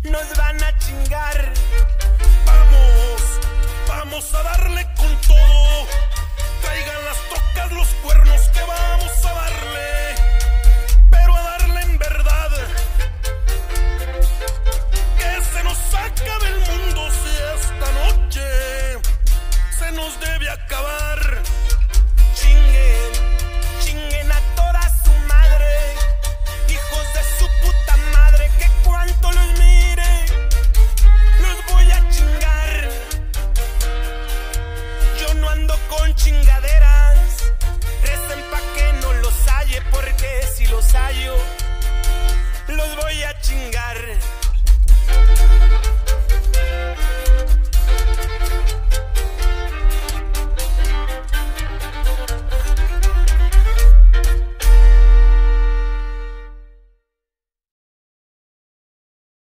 nos van a chingar. Vamos a darle con todo. Traigan las tocas, los cuernos que vamos a darle, pero a darle en verdad. Que se nos acabe el mundo si esta noche se nos debe acabar. Chinguen a toda su madre, hijos de su puta madre, que cuanto los mire, los voy a chingar. Yo no ando con chingaderas, recen pa' que no los halle, porque si los hallo, los voy a chingar.